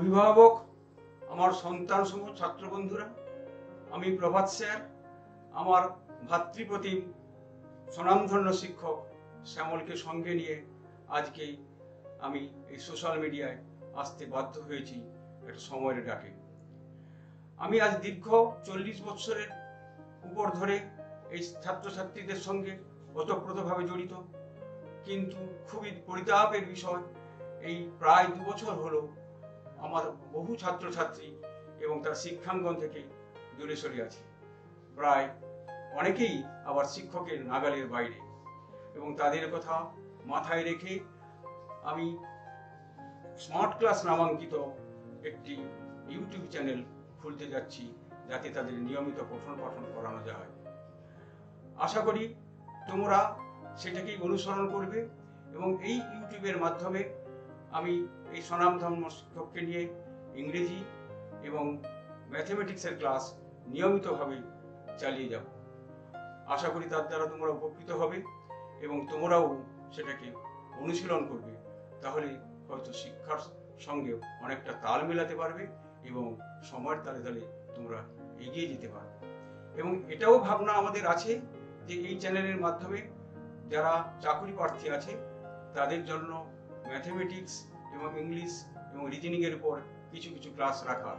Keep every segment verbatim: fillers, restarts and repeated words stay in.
অভিভাবক, আমার সন্তান সমূহ ছাত্র বন্ধুরা, আমি প্রভাত স্যার, আমার ভাতৃপ্রতিম স্বনামধন্য শিক্ষক শ্যামলকে সঙ্গে নিয়ে আজকে আমি এই সোশ্যাল মিডিয়ায় আসতে বাধ্য হয়েছি একটা সময়ের ডাকে। আমি আজ দীর্ঘ চল্লিশ বছরের উপর ধরে এই ছাত্রছাত্রীদের সঙ্গে ওতপ্রোতভাবে জড়িত, কিন্তু খুবই পরিতাপের বিষয়, এই প্রায় দু বছর হলো আমার বহু ছাত্রছাত্রী এবং তার শিক্ষাঙ্গন থেকে দূরে সরে আছে। প্রায় অনেকেই আবার শিক্ষকের নাগালের বাইরে, এবং তাদের কথা মাথায় রেখে আমি স্মার্ট ক্লাস নামাঙ্কিত একটি ইউটিউব চ্যানেল খুলতে যাচ্ছি, যাতে তাদের নিয়মিত পঠন পাঠন করানো যায়। আশা করি তোমরা সেটাকেই অনুসরণ করবে এবং এই ইউটিউবের মাধ্যমে আমি এই স্বনামধন্য শিক্ষককে নিয়ে ইংরেজি এবং ম্যাথমেটিক্সের ক্লাস নিয়মিতভাবে চালিয়ে যাব। আশা করি তার দ্বারা তোমরা উপকৃত হবে এবং তোমরাও সেটাকে অনুশীলন করবে, তাহলে হয়তো শিক্ষার সঙ্গে অনেকটা তাল মেলাতে পারবে এবং সময়ের তালে তালে তোমরা এগিয়ে যেতে পারবে। এবং এটাও ভাবনা আমাদের আছে যে এই চ্যানেলের মাধ্যমে যারা চাকরি প্রার্থী আছে তাদের জন্য ম্যাথমেটিক্স এবং ইংলিশ এবং রিজনিং এর উপর কিছু কিছু ক্লাস রাখা।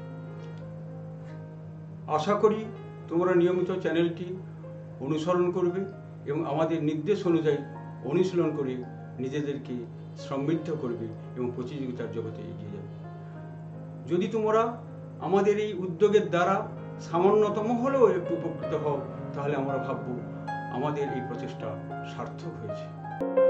আশা করি তোমরা নিয়মিত চ্যানেলটি অনুসরণ করবে এবং আমাদের নির্দেশ অনুযায়ী অনুশীলন করে নিজেদেরকে সমৃদ্ধ করবে এবং প্রতিযোগিতার জগতে এগিয়ে যাবে। যদি তোমরা আমাদের এই উদ্যোগের দ্বারা সামান্যতম হলেও একটু উপকৃত হও, তাহলে আমরা ভাবব আমাদের এই প্রচেষ্টা সার্থক হয়েছে।